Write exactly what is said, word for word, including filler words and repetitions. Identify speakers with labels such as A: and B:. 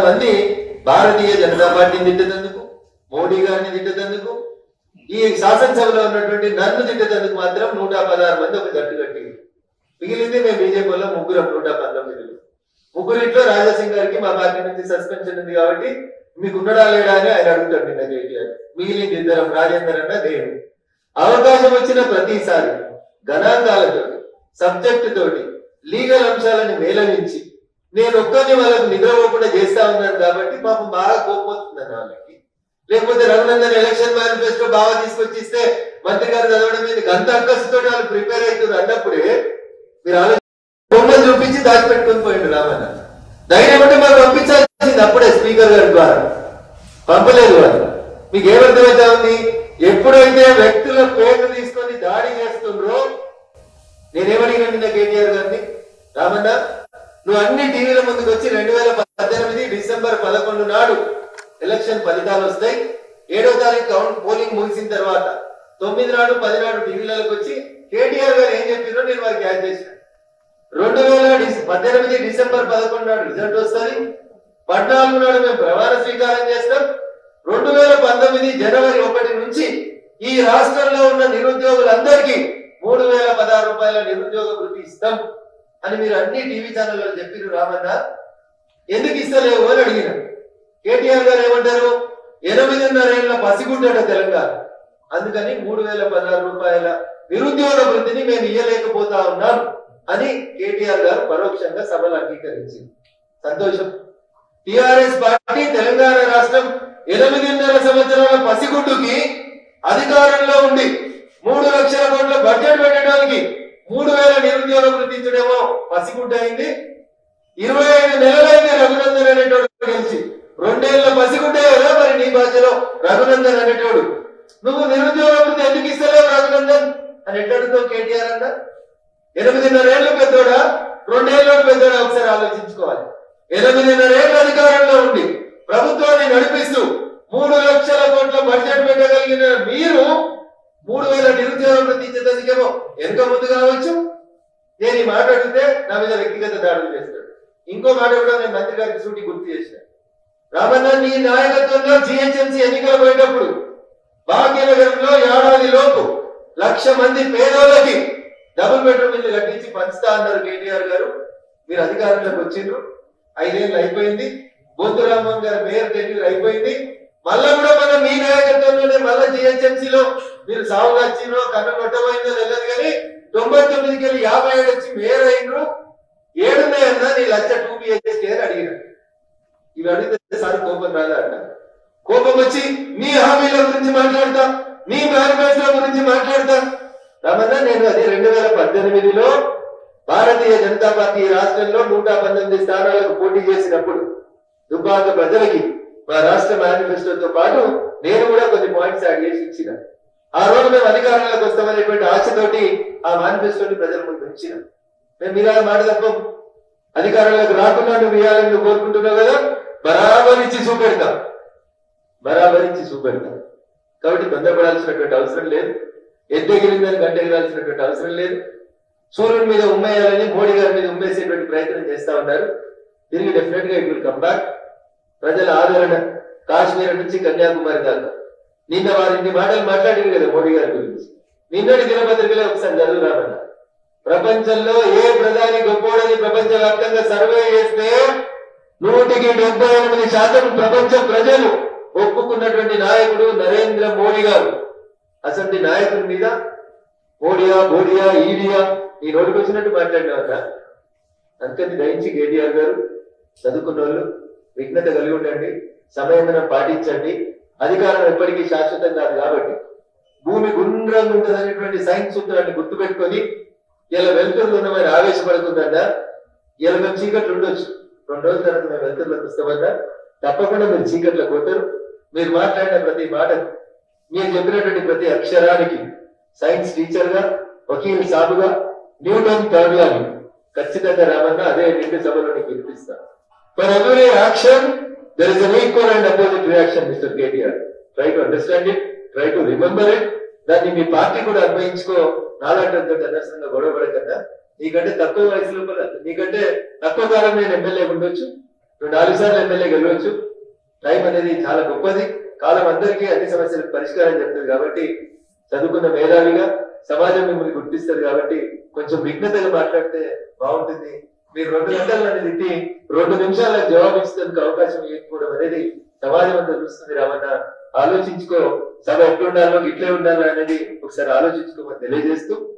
A: మంది భారతీయ జనతా పార్టీని తిట్టేందుకు, మోడీ గారిని తిట్టేందుకు, ఈ శాసనసభలో ఉన్నటువంటి నన్ను తిట్టేందుకు మాత్రం నూట పదహారు మంది ఒక జట్టు కట్టి మిగిలింది మేము బీజేపీలో ముగ్గురం నూట పంతొమ్మిది ముగ్గురిట్లో రాజాసింగ్ గారికి మా పార్టీ నుంచి సస్పెన్షన్ ఉంది కాబట్టి మీకు ఉండడా లేడా అని ఆయన అడుగుతాడు నిన్న కేటీఆర్. మిగిలింది ఇద్దరం, రాజేందర్ అన్న నేను. అవకాశం వచ్చిన ప్రతిసారి గణాంకాలతోటి, సబ్జెక్టు తోటి, లీగల్ అంశాలను మేళవించి నేను ఒక్కరిని వాళ్ళకు నిద్రపోకుండా చేస్తా ఉన్నాను కాబట్టి పాపం బాగా కోపం వస్తుందని వాళ్ళకి. లేకపోతే రఘునందన్ ఎలక్షన్ మేనిఫెస్టో బాగా తీసుకొచ్చి ఇస్తే మంత్రి గారు చదవడం మీద గంత అక్కసుతో వాళ్ళు ప్రిపేర్ అవుతున్నారు అన్నప్పుడే మీరు ఆలోచన బొమ్మలు చూపించి దాచిపెట్టుకొని పోయిండు రామన్న. ధైర్యం అంటే మాకు పంపించాల్సింది అప్పుడే స్పీకర్ గారి ద్వారా, పంపలేదు వాళ్ళు. మీకు ఏమర్థమైతే ఉంది? ఎప్పుడైతే వ్యక్తుల పేర్లు తీసుకొని దాడి చేస్తుండ్రో, నేనేమడిగినా నిన్న కేటీఆర్ గారిని, రామన్న నువ్వు అన్ని టీవీల ముందుకు వచ్చి రెండు వేల పద్దెనిమిది డిసెంబర్ పదకొండు నాడు ఎలక్షన్ ఫలితాలు వస్తాయి, ఏడో తారీఖు కౌంట్ పోలింగ్ ముగిసిన తర్వాత తొమ్మిది నాడు పది నాడు టీవీలకు వచ్చి కేటీఆర్ గారు ఏం చెప్పారో నేను వారికి యాడ్ చేసిన. రెండు వేల పద్దెనిమిది డిసెంబర్ పదకొండు నాడు రిజల్ట్ వస్తుంది, పద్నాలుగు నాడు మేము ప్రమాణ స్వీకారం చేస్తాం, రెండు వేల పంతొమ్మిది జనవరి ఒకటి నుంచి ఈ రాష్ట్రంలో ఉన్న నిరుద్యోగులందరికీ మూడు వేల పదహారు రూపాయల నిరుద్యోగ వృత్తి ఇస్తాం అని మీరు అన్ని టీవీ ఛానల్లో చెప్పిరు రామన్న. ఎందుకు ఇస్తలేవు అని అడిగిన. కేటీఆర్ గారు ఏమంటారు? ఎనిమిదిన్నర ఏళ్ల పసిగుడ్డట తెలంగాణ, అందుకని మూడు వేల పదహారు రూపాయల నిరుద్యోగ వృత్తిని మేము ఇయ్యలేకపోతా ఉన్నాం అని కేటీఆర్ గారు పరోక్షంగా సభలు అంగీకరించింది. సంతోషం. టిఆర్ఎస్ పార్టీ తెలంగాణ రాష్ట్రం ఎనిమిదిన్నర సంవత్సరాల పసిగుడ్డుకి అధికారంలో ఉండి మూడు లక్షల కోట్ల బడ్జెట్ పెట్టడానికి మూడు వేల నిరుద్యోగ వృత్తి ఇచ్చడేమో పసిగుడ్డ అయింది. ఇరవై ఐదు నెలలైంది రఘునందన్ అనేటోడు గెలిచి. రెండేళ్ల పసిగుడ్డే కదా మరి నీ భాషలో రఘునందన్ అనేటోడు. నువ్వు నిరుద్యోగ వృత్తి ఎందుకు ఇస్తలేవు రఘునందన్ అని ఎట్లడుతావు కేటీఆర్ అన్న? ఎనిమిదిన్నర ఏళ్ళు పెద్దోడా, రెండేళ్ళు పెద్దోడా? ఒకసారి ఆలోచించుకోవాలి. ఎనిమిదిన్నర ఏళ్ళు అధికారంలో ఉండి ప్రభుత్వాన్ని నడిపిస్తూ మూడు లక్షల కోట్ల బడ్జెట్ పెట్టగలిగిన మీరు మూడు వేల నిరుద్యోగ వృత్తి ఇచ్చేందుకేమో వెనుక ముందు కావచ్చు. నేను ఈ మాట అడిగితే నా మీద వ్యక్తిగత దాడులు చేస్తాడు. ఇంకో మాట కూడా నేను మంత్రి గారికి సూటి గుర్తు చేసిన. రామన్న నీ నాయకత్వంలో జిహెచ్ఎంసీ ఎన్నికలు పోయేటప్పుడు భాగ్యనగరంలో ఏడాది లోపు లక్ష మంది పేదోళ్ళకి డబుల్ బెడ్రూమ్ ఇల్లు కట్టించి పంచుతా అన్నారు కేటీఆర్ గారు. మీరు అధికారంలోకి వచ్చిండ్రు, ఐదేళ్ళు అయిపోయింది. బొత్తు రామ్మోహన్ గారు మేయర్ టెన్యూర్ అయిపోయింది. మళ్ళా కూడా మనం మీ నాయకత్వంలోనే మళ్ళా జిహెచ్ఎంసీలో మీరు సాగుగా వచ్చిండ్రో కన్ను కొట్టబోయిందో తెలియదు కానీ తొంభై తొమ్మిదికి వెళ్ళి యాభై ఏడు వచ్చి మేయర్ అయినరు. ఏడున్నాయన్నా నీ లక్ష టూ బిహెచ్కే అని అడిగిన. ఇవి అడిగితే సార్ కోపం రాదా అన్న. కోపం వచ్చి మీ హామీల గురించి మాట్లాడతాం, మీ మేనిఫెస్టో గురించి మాట్లాడతాం. రామన్నా నేను అది రెండు వేల పద్దెనిమిదిలో భారతీయ జనతా పార్టీ రాష్ట్రంలో నూట పంతొమ్మిది స్థానాలకు పోటీ చేసినప్పుడు దుబ్బాక ప్రజలకి మా రాష్ట్ర మేనిఫెస్టోతో పాటు నేను కూడా కొన్ని పాయింట్స్ యాడ్ చేసి ఇచ్చిన. ఆ రోజు మేము అధికారంలోకి వస్తామనేటువంటి ఆశతోటి ఆ మేనిఫెస్టోని ప్రజల ముందు ఉంచిన. మేము మీరు మాట తప్ప అధికారంలోకి రాకుండా నువ్వు ఇవ్వాలని నువ్వు కోరుకుంటున్నావు కదా, బరాబర్ ఇచ్చి చూపెడతాం, బరాబర్ ఇచ్చి చూపెడతాం. కాబట్టి తొందరపడాల్సినటువంటి అవసరం లేదు, ఎద్దెగిరిందని గంటెగిరాల్సినటువంటి అవసరం లేదు. సూర్యుడి మీద ఉమ్మేయాలని మోడీ గారి మీద ఉమ్మేసేటువంటి ప్రయత్నం చేస్తా ఉన్నారు. తిరిగి డెఫినెట్ గా ఇట్ విల్ కమ్ బ్యాక్. ప్రజల ఆదరణ కాశ్మీర్ నుంచి కన్యాకుమారి దాకా నిన్న వారిన్ని మాటలు మాట్లాడింది కదా మోడీ గారి గురించి. నిన్నటి దినపత్రికలో ఒకసారి చదువురామన్న. ప్రపంచంలో ఏ ప్రధాని గొప్పోడని ప్రపంచ వ్యాప్తంగా సర్వే చేస్తే నూటికి డెబ్బై ఎనిమిది శాతం ప్రపంచ ప్రజలు ఒప్పుకున్నటువంటి నాయకుడు నరేంద్ర మోడీ గారు. అసలు నాయకుడి మీద మోడియా మోడియా ఈడియా ఈ నోటికి వచ్చినట్టు మాట్లాడినా అంతటి దయించి కేటీఆర్ గారు చదువుకున్న వాళ్ళు విఘ్నత కలిగి ఉండండి, సమయందనం పాటించండి. అధికారం ఎప్పటికీ శాశ్వతం కాదు కాబట్టి భూమి గుండ్రంగా ఉంటుంది అనేటువంటి సైన్స్ సూత్రాన్ని గుర్తుపెట్టుకొని ఇలా వెలుతురులో ఉన్నమని ఆవేశపడుతుందన్నా ఇలా మేము చీకట్లు ఉండొచ్చు, రెండు రోజుల తర్వాత మేము వెలుతురులోకి వస్తామన్నా తప్పకుండా మీరు చీకట్లో కొట్టరు. మీరు మాట్లాడిన ప్రతి మాటకు, మీరు చెప్పినటువంటి ప్రతి అక్షరానికి సైన్స్ టీచర్ గా, వకీల్ సాబుగా, న్యూటన్ థర్డ్ గా ఖచ్చితంగా రామన్న అదే నిండు సభలో నీకు వినిపిస్తా. For every action there is an equal and opposite reaction mister KTR. Try to understand it, try to remember it. దాన్ని మీ పార్టీ కూడా అన్వయించుకో. నాలాంటితో అనవసరంగా గొడవపడకన్నా. నీకంటే తక్కువ వయసు లోపల, నీకంటే తక్కువ కాలం నేను ఎమ్మెల్యే ఉండొచ్చు, నువ్వు నాలుగు సార్లు ఎమ్మెల్యే గెలవచ్చు. టైం అనేది చాలా గొప్పది. కాలం అందరికీ అన్ని సమస్యలకు పరిష్కారం చెప్తుంది. కాబట్టి చదువుకున్న మేధావిగా సమాజం మిమ్మల్ని గుర్తిస్తుంది. కాబట్టి కొంచెం విఘ్నతగా మాట్లాడితే బాగుంటుంది. మీరు రెండు గంటలు నన్ను తిట్టి రెండు నిమిషాలకు జవాబు ఇచ్చేందుకు అవకాశం ఇవ్వకపోవడం అనేది సమాజం అంతా చూస్తుంది. రామన్న, ఆలోచించుకో. సభ ఎట్లుండాలో ఇట్లే ఉండాలో అనేది ఒకసారి ఆలోచించుకోమని తెలియజేస్తూ